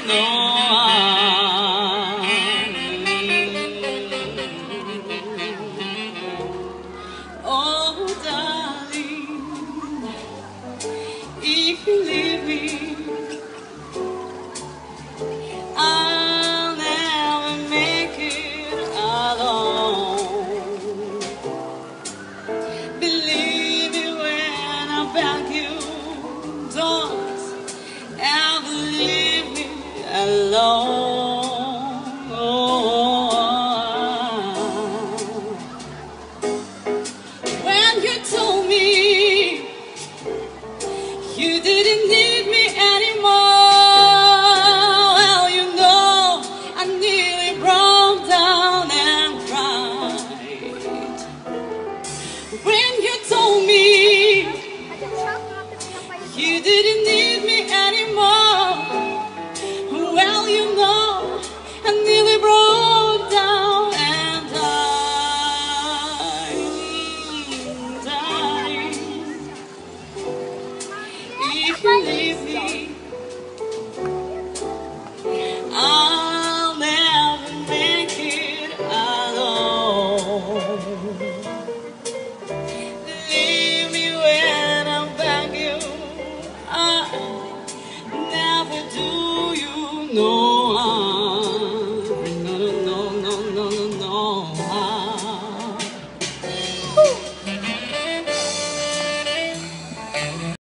Oh, darling, if you leave me, I'll never make it alone. Believe me when I beg you, don't ever leave me alone. When you told me you didn't need me anymore, well, you know, I nearly broke down and cried. When you told me you didn't need me anymore, well, you know, I nearly broke down and died. If you leave me, I'll never make it alone. Leave me when I beg you, I never do, you know.